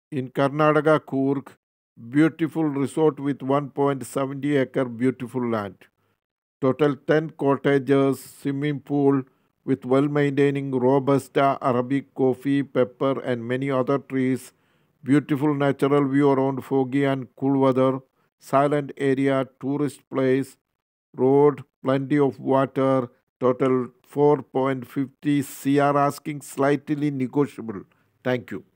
In Karnataka, Coorg, beautiful resort with 1.70 acre beautiful land. Total 10 cottages, swimming pool with well maintaining Robusta Arabic coffee, pepper, and many other trees. Beautiful natural view around foggy and cool weather. Silent area, tourist place, road, plenty of water. Total 4.50 CR asking slightly negotiable. Thank you.